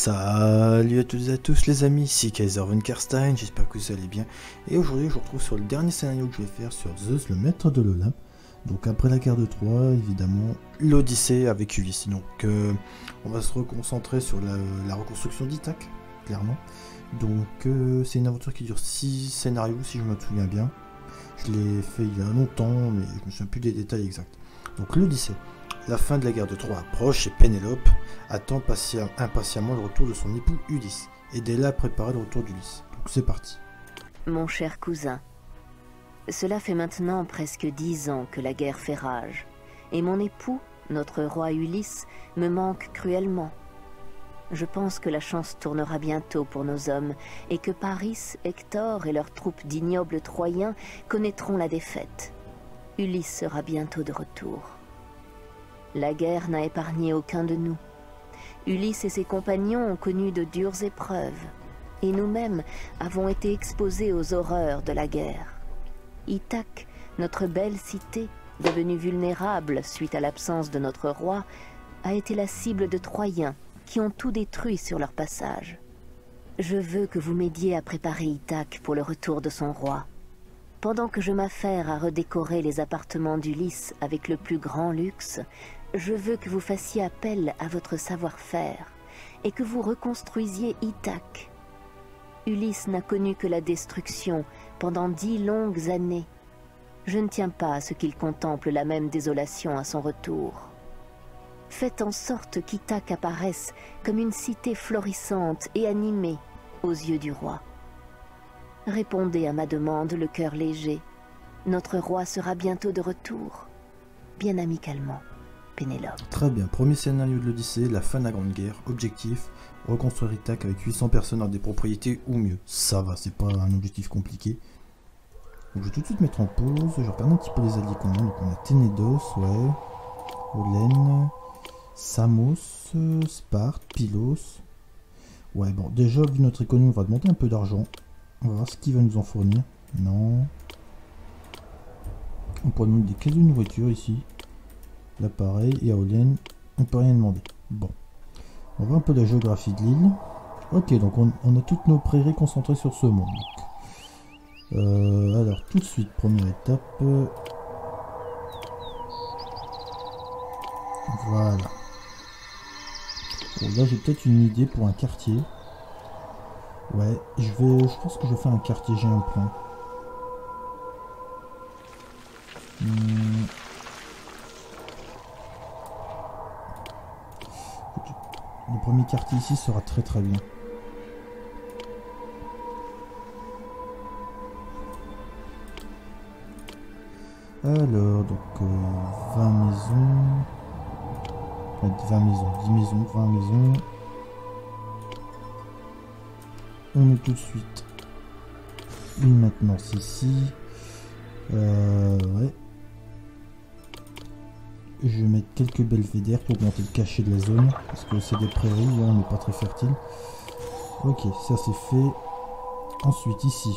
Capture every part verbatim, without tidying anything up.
Salut à toutes et à tous les amis, ici Kaiser von Karstein, j'espère que vous allez bien. Et aujourd'hui je vous retrouve sur le dernier scénario que je vais faire sur Zeus, le maître de l'Olympe. Donc après la guerre de Troie, évidemment, l'Odyssée avec Ulysse. Donc euh, on va se reconcentrer sur la, la reconstruction d'Ithaque, clairement. Donc euh, c'est une aventure qui dure six scénarios si je me souviens bien. Je l'ai fait il y a longtemps, mais je me souviens plus des détails exacts. Donc l'Odyssée. La fin de la guerre de Troie approche et Pénélope attend patient, impatiemment le retour de son époux Ulysse. Aidez-la à préparer le retour d'Ulysse. Donc c'est parti. Mon cher cousin, cela fait maintenant presque dix ans que la guerre fait rage, et mon époux, notre roi Ulysse, me manque cruellement. Je pense que la chance tournera bientôt pour nos hommes, et que Paris, Hector et leurs troupes d'ignobles Troyens connaîtront la défaite. Ulysse sera bientôt de retour. La guerre n'a épargné aucun de nous. Ulysse et ses compagnons ont connu de dures épreuves, et nous-mêmes avons été exposés aux horreurs de la guerre. Ithaque, notre belle cité, devenue vulnérable suite à l'absence de notre roi, a été la cible de Troyens qui ont tout détruit sur leur passage. Je veux que vous m'aidiez à préparer Ithaque pour le retour de son roi. Pendant que je m'affaire à redécorer les appartements d'Ulysse avec le plus grand luxe, je veux que vous fassiez appel à votre savoir-faire et que vous reconstruisiez Ithaque. Ulysse n'a connu que la destruction pendant dix longues années. Je ne tiens pas à ce qu'il contemple la même désolation à son retour. Faites en sorte qu'Ithaque apparaisse comme une cité florissante et animée aux yeux du roi. Répondez à ma demande le cœur léger. Notre roi sera bientôt de retour. Bien amicalement, Pénélope. Très bien, premier scénario de l'Odyssée, la fin de la Grande Guerre. Objectif, reconstruire Ithaque avec huit cents personnes dans des propriétés ou mieux. Ça va, c'est pas un objectif compliqué. Donc, je vais tout de suite mettre en pause, je regarde un petit peu les alliés qu'on a. Donc on a Ténédos, ouais, Olène, Samos, Sparte, Pylos. Ouais, bon, déjà, vu notre économie, on va demander un peu d'argent. On va voir ce qu'il va nous en fournir. Non. On pourrait demander des caisses de nourriture ici. Là pareil, et à Olène, on peut rien demander. Bon. On va voir un peu la géographie de l'île. Ok, donc on, on a toutes nos prairies concentrées sur ce monde. Euh, alors tout de suite, première étape. Voilà. Bon, là j'ai peut-être une idée pour un quartier. Ouais, je vais, je pense que je vais faire un quartier, j'ai un plan. Hmm. Le premier quartier ici sera très très bien. Alors, donc euh, vingt maisons. vingt maisons, dix maisons, vingt maisons. On met tout de suite une maintenance ici. Euh, ouais. Je vais mettre quelques belvédères pour augmenter le cachet de la zone. Parce que c'est des prairies, là, on n'est pas très fertile. Ok, ça c'est fait. Ensuite, ici.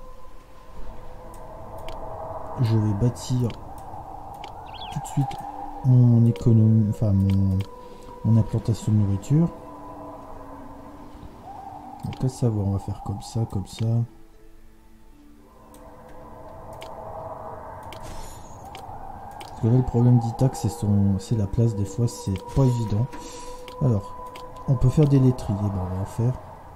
Je vais bâtir tout de suite mon économie, enfin mon, mon implantation de nourriture. Donc à savoir, on va faire comme ça, comme ça. Parce que là, le problème d'Ithaque, c'est son, c'est la place. Des fois, c'est pas évident. Alors, on peut faire des lettriers. Bon, on va en faire.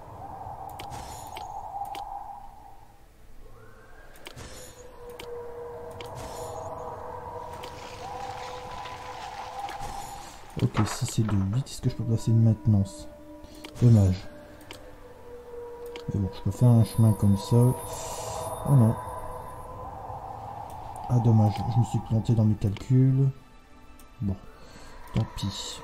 Ok, si c'est de huit, est-ce que je peux placer une maintenance? Dommage. Mais bon, je peux faire un chemin comme ça. Oh non. Ah dommage, je me suis planté dans mes calculs. Bon, tant pis.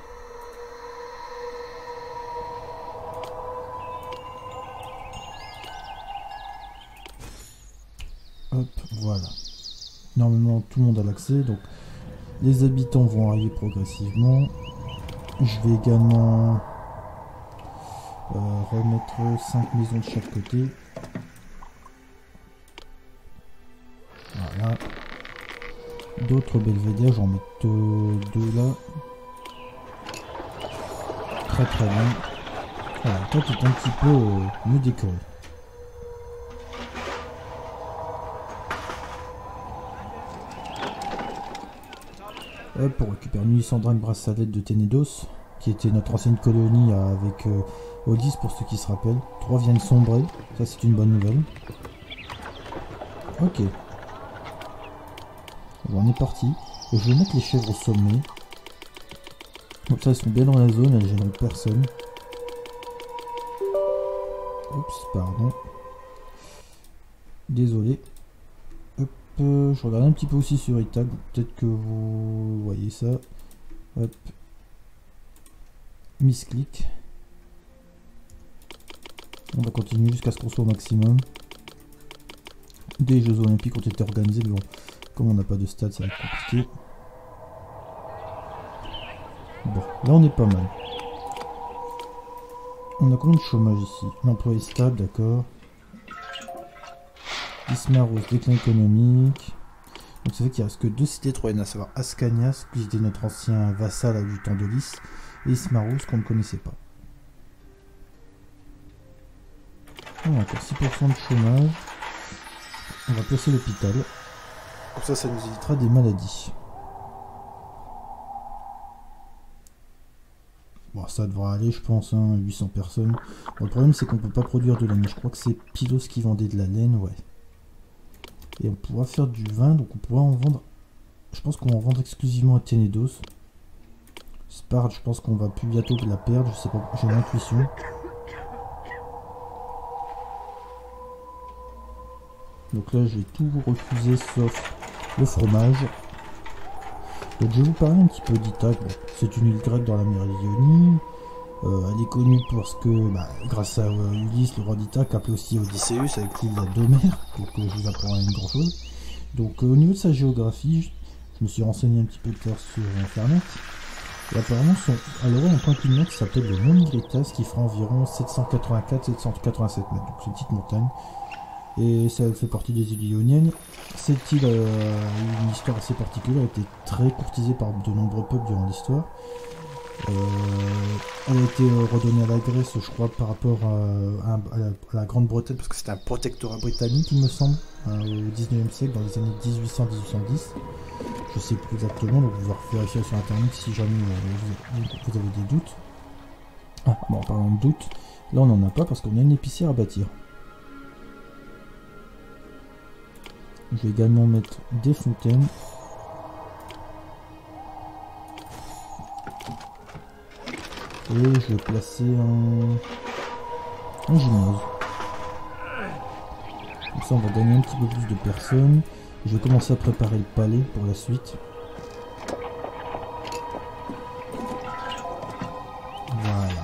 Hop, voilà. Normalement, tout le monde a l'accès, donc les habitants vont arriver progressivement. Je vais également euh, remettre cinq maisons de chaque côté. Voilà. D'autres belvédères, j'en mets deux, deux là. Très très bien. Voilà, toi tu es un petit peu euh, mieux décoré. Hop, pour récupérer Nuisandra, une bracelette de Ténédos, qui était notre ancienne colonie avec euh, Odys pour ceux qui se rappellent. Trois viennent sombrer, ça c'est une bonne nouvelle. Ok. Bon, on est parti. Et je vais mettre les chèvres au sommet. Comme ça elles sont bien dans la zone, elles gêneront personne. Oups, pardon. Désolé. Hop, euh, je regarde un petit peu aussi sur Itag. Peut-être que vous voyez ça. Hop. Misclick. On va continuer jusqu'à ce qu'on soit au maximum. Des Jeux Olympiques ont été organisés, mais bon, comme on n'a pas de stade, ça va être compliqué. Bon, là on est pas mal. On a combien de chômage ici? L'emploi est stable, d'accord. Ismaros, déclin économique. Donc ça fait qu'il reste que deux cités troyennes, à savoir Ascanias, qui était notre ancien vassal du temps de Lys, et Ismaros qu'on ne connaissait pas. On a encore six pour cent de chômage. On va placer l'hôpital. Comme ça, ça nous évitera des maladies. Bon, ça devra aller, je pense, hein, huit cents personnes. Bon, le problème, c'est qu'on peut pas produire de laine. Je crois que c'est Pylos qui vendait de la laine, ouais. Et on pourra faire du vin, donc on pourra en vendre. Je pense qu'on va en vendre exclusivement à Ténédos. Spard, je pense qu'on va plus bientôt la perdre, je sais pas, j'ai l'intuition. Donc là, j'ai tout refusé sauf le fromage. Donc je vais vous parler un petit peu d'Ithaque. Bon, c'est une île grecque dans la Méridionie. Euh, elle est connue parce que, bah, grâce à euh, Ulysse, le roi d'Ithaque, appelé aussi Odysseus, avec l'île d'Homère, donc euh, je vous apprends une grande chose. Donc euh, au niveau de sa géographie, je, je me suis renseigné un petit peu plus sur Internet. Et apparemment, son, elle aurait un point culminant qui s'appelle le Mont Migretas, qui fera environ sept cent quatre-vingt-quatre à sept cent quatre-vingt-sept mètres. Donc c'est une petite montagne. Et ça fait partie des îles Ioniennes. Cette île a une histoire assez particulière, elle a été très courtisée par de nombreux peuples durant l'histoire. Euh, elle a été redonnée à la Grèce, je crois, par rapport à, à, à la, la Grande-Bretagne, parce que c'était un protectorat britannique, il me semble, hein, au dix-neuvième siècle, dans les années mille huit cents à mille huit cent dix. Je sais plus exactement, donc vous pouvez vérifier sur internet si jamais euh, vous, vous avez des doutes. Ah, bon, en parlant de doutes, là on n'en a pas parce qu'on a une épicière à bâtir. Je vais également mettre des fontaines. Et je vais placer un, un gymnase. Comme ça on va gagner un petit peu plus de personnes. Je vais commencer à préparer le palais pour la suite. Voilà.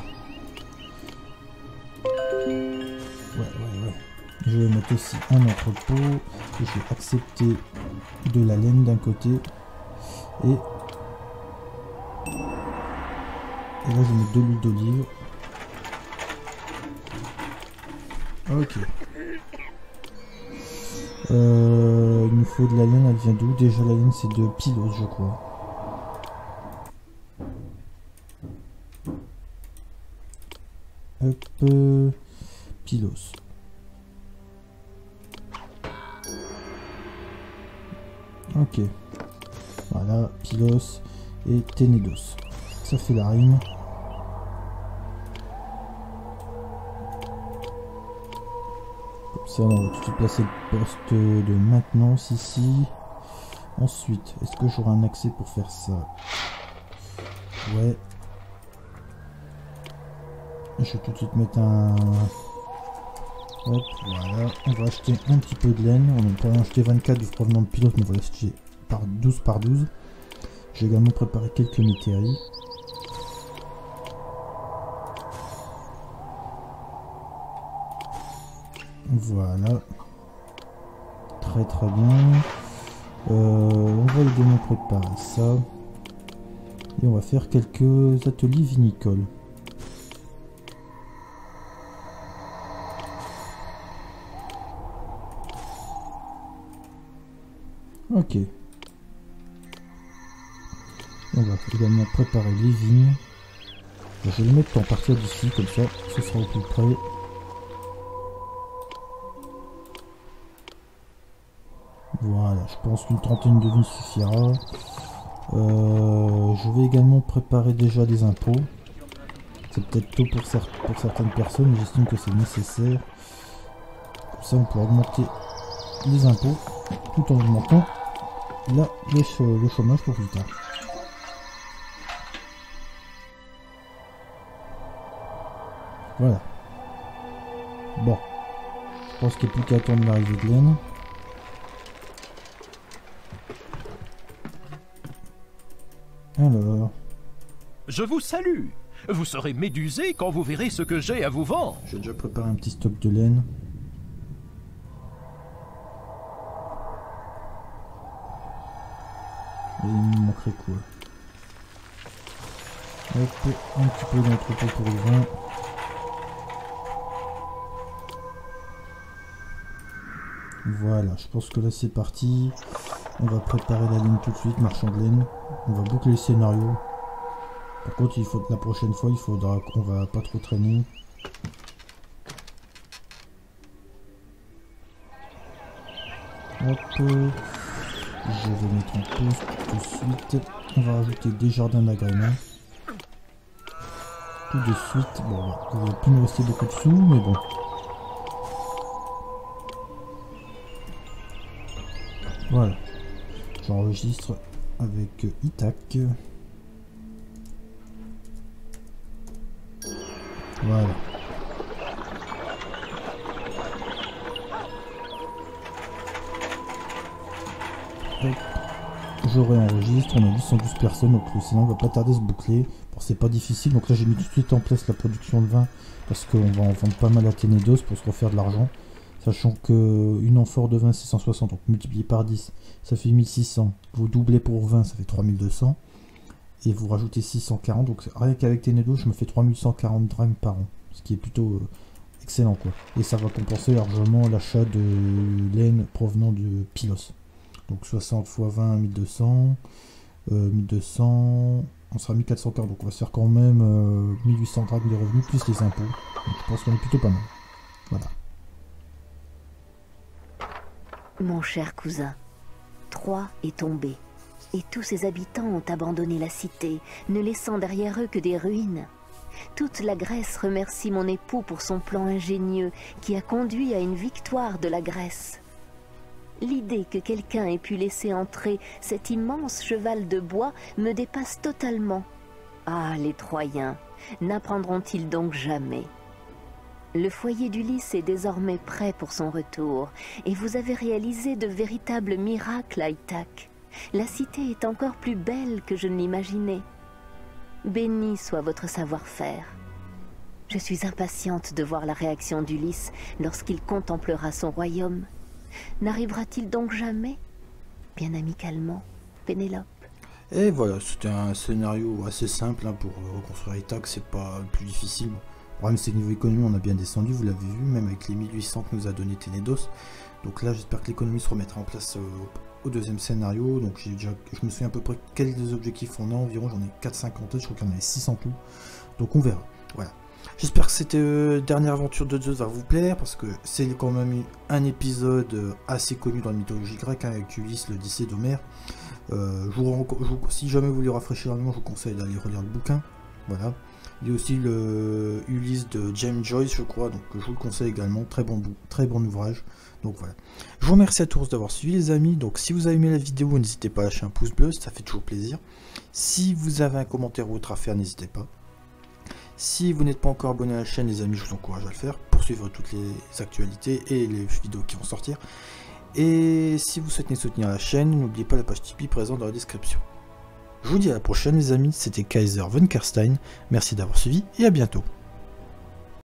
Ouais, ouais, ouais. Je vais mettre aussi un entrepôt. Et je vais accepter de la laine d'un côté. Et... Et là je vais mettre de l'huile d'olive. Ok. Euh, il nous faut de la laine, elle vient d'où? Déjà la laine c'est de Pylos je crois. Hop, euh, Pylos. Ok. Voilà, Pylos et Ténédos. Ça fait la rime. Comme ça, on va tout de suite placer le poste de maintenance ici. Ensuite, est-ce que j'aurai un accès pour faire ça? Ouais. Je vais tout de suite mettre un... Hop, voilà. On va acheter un petit peu de laine. On peut en acheter vingt-quatre du provenant de Pylos, mais on va l'acheter par douze par douze. J'ai également préparé quelques métairies. Voilà. Très très bien. Euh, on va également préparer ça. Et on va faire quelques ateliers vinicoles. Ok. On va également préparer les vignes. Je vais le mettre en partir d'ici, comme ça, ce sera au plus près. Voilà, je pense qu'une trentaine de vignes suffira. Euh, je vais également préparer déjà des impôts. C'est peut-être tôt pour, cer pour certaines personnes, mais j'estime que c'est nécessaire. Comme ça, on pourra augmenter les impôts tout en augmentant là, le, ch le chômage pour plus tard. Voilà. Bon. Je pense qu'il n'y a plus qu'à attendre l'arrivée de laine. Alors. Je vous salue. Vous serez médusé quand vous verrez ce que j'ai à vous vendre. J'ai déjà préparé un petit stock de laine. Et il me manquerait quoi? Hop, un petit peu d'entrepôt pour le vin. Voilà, je pense que là c'est parti. On va préparer la ligne tout de suite, marchand de laine. On va boucler le scénario. Par contre, il faut la prochaine fois, il faudra qu'on va pas trop traîner. Hop. Je vais mettre en pause tout de suite. On va rajouter des jardins d'agrément. Tout de suite. Bon, il va plus nous rester beaucoup de sous, mais bon. Voilà. J'enregistre avec Itac. Voilà. Hop. Je réenregistre, on a huit cent douze personnes, donc le scénario va pas tarder à se boucler. Bon, c'est pas difficile, donc là j'ai mis tout de suite en place la production de vin, parce qu'on va en vendre pas mal à Ténédos pour se refaire de l'argent. Sachant que une amphore de vin c'est cent soixante, donc multiplié par dix, ça fait mille six cents. Vous doublez pour vingt, ça fait trois mille deux cents. Et vous rajoutez six cent quarante, donc rien qu'avec Ténédos, je me fais trois mille cent quarante drachmes par an. Ce qui est plutôt euh, excellent, quoi. Et ça va compenser largement l'achat de laine provenant de Pylos. Donc soixante fois vingt, mille deux cents. Euh, mille deux cents, on sera à mille quatre cent quarante, donc on va se faire quand même euh, mille huit cents drachmes de revenus, plus les impôts. Donc je pense qu'on est plutôt pas mal. Voilà. Mon cher cousin, Troie est tombée, et tous ses habitants ont abandonné la cité, ne laissant derrière eux que des ruines. Toute la Grèce remercie mon époux pour son plan ingénieux qui a conduit à une victoire de la Grèce. L'idée que quelqu'un ait pu laisser entrer cet immense cheval de bois me dépasse totalement. Ah, les Troyens, n'apprendront-ils donc jamais? Le foyer d'Ulysse est désormais prêt pour son retour, et vous avez réalisé de véritables miracles à Ithaque. La cité est encore plus belle que je ne l'imaginais. Béni soit votre savoir-faire. Je suis impatiente de voir la réaction d'Ulysse lorsqu'il contemplera son royaume. N'arrivera-t-il donc jamais? Bien amicalement, Pénélope. Et voilà, c'était un scénario assez simple hein, pour reconstruire Ithaque, c'est pas le plus difficile. Le problème c'est que niveau économie on a bien descendu, vous l'avez vu, même avec les mille huit cents que nous a donné Ténédos. Donc là j'espère que l'économie se remettra en place euh, au deuxième scénario. Donc j'ai déjà, je me souviens à peu près quels objectifs on a environ, j'en ai quatre cent cinquante, je crois qu'il y en avait six cents tout. Donc on verra, voilà. J'espère que cette euh, dernière aventure de Zeus va vous plaire, parce que c'est quand même un épisode euh, assez connu dans la mythologie grecque, hein, avec Ulysse, l'Odyssée d'Homère. Euh, je vous, je vous, si jamais vous voulez rafraîchir la mémoire, je vous conseille d'aller relire le bouquin. Voilà. Il y a aussi le Ulysse de James Joyce, je crois, donc je vous le conseille également. Très bon, très bon ouvrage. Donc voilà. Je vous remercie à tous d'avoir suivi les amis. Donc si vous avez aimé la vidéo, n'hésitez pas à lâcher un pouce bleu, ça fait toujours plaisir. Si vous avez un commentaire ou autre à faire, n'hésitez pas. Si vous n'êtes pas encore abonné à la chaîne, les amis, je vous encourage à le faire pour suivre toutes les actualités et les vidéos qui vont sortir. Et si vous souhaitez soutenir la chaîne, n'oubliez pas la page Tipeee présente dans la description. Je vous dis à la prochaine les amis, c'était Kaiser von Kerstein, merci d'avoir suivi et à bientôt.